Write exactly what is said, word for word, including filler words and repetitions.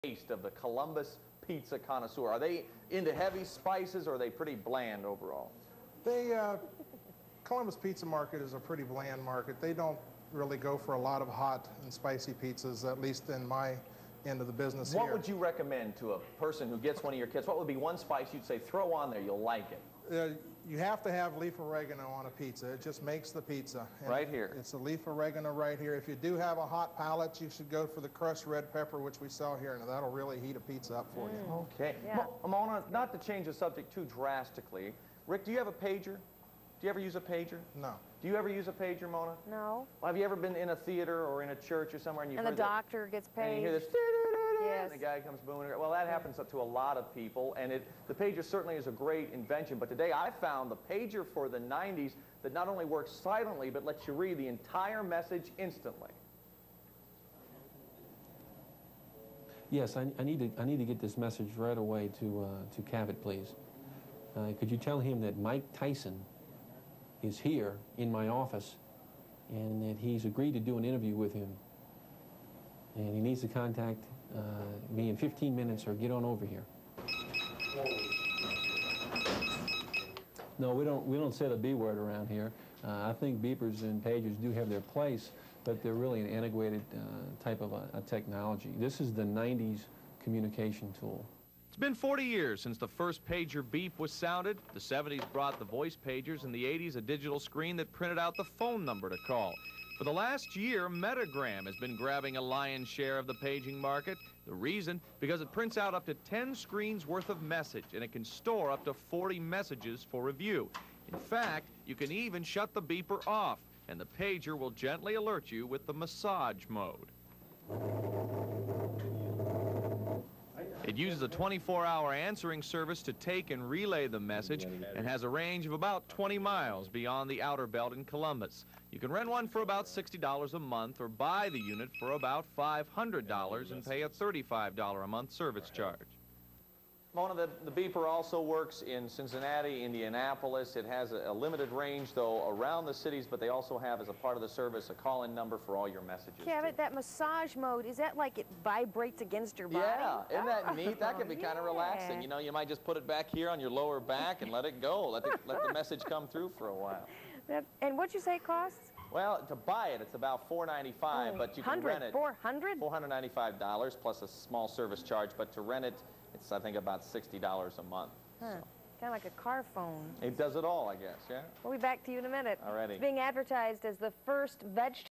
taste of the Columbus pizza connoisseur? Are they into heavy spices, or are they pretty bland overall? They, uh, Columbus Pizza Market is a pretty bland market. They don't really go for a lot of hot and spicy pizzas, at least in my end of the business What here. would you recommend to a person who gets one of your kits? What would be one spice you'd say, throw on there, you'll like it? Uh, you have to have leaf oregano on a pizza. It just makes the pizza. And right here. It's a leaf oregano right here. If you do have a hot palate, you should go for the crushed red pepper, which we sell here, and that'll really heat a pizza up for mm. you. Okay. Yeah. Mo Mona, not to change the subject too drastically, Rick, do you have a pager? Do you ever use a pager? No. Do you ever use a pager, Mona? No. Well, have you ever been in a theater or in a church or somewhere and you've And heard the doctor that, gets paid. and you hear this, yes. and the guy comes booming. Well, that happens to a lot of people, and it, the pager certainly is a great invention. But today I found the pager for the nineties that not only works silently, but lets you read the entire message instantly. Yes, I, I need to. I need to get this message right away to uh, to Cavett, please. Uh, could you tell him that Mike Tyson is here in my office, and that he's agreed to do an interview with him, and he needs to contact uh, me in fifteen minutes or get on over here. No, we don't. We don't say the B word around here. Uh, I think beepers and pagers do have their place, but they're really an antiquated uh, type of a, a technology. This is the nineties communication tool. It's been forty years since the first pager beep was sounded. The seventies brought the voice pagers, and the eighties a digital screen that printed out the phone number to call. For the last year, Metagram has been grabbing a lion's share of the paging market. The reason? Because it prints out up to ten screens worth of message, and it can store up to forty messages for review. In fact, you can even shut the beeper off, and the pager will gently alert you with the massage mode. It uses a twenty-four hour answering service to take and relay the message, and has a range of about twenty miles beyond the outer belt in Columbus. You can rent one for about sixty dollars a month, or buy the unit for about five hundred dollars and pay a thirty-five dollars a month service charge. Mona, the, the beeper also works in Cincinnati, Indianapolis. It has a, a limited range, though, around the cities, but they also have, as a part of the service, a call-in number for all your messages. Cavett, that massage mode, is that like it vibrates against your body? Yeah, isn't that neat? That can be yeah. kind of relaxing. You know, you might just put it back here on your lower back and let it go. Let the, let the message come through for a while. That, and what'd you say it costs? Well, to buy it, it's about four ninety-five, but you can rent it. four hundred? four hundred ninety-five dollars plus a small service charge, but to rent it, it's, I think, about sixty dollars a month. Huh. So. Kind of like a car phone. It does it all, I guess, yeah? We'll be back to you in a minute. All righty. It's being advertised as the first vegetable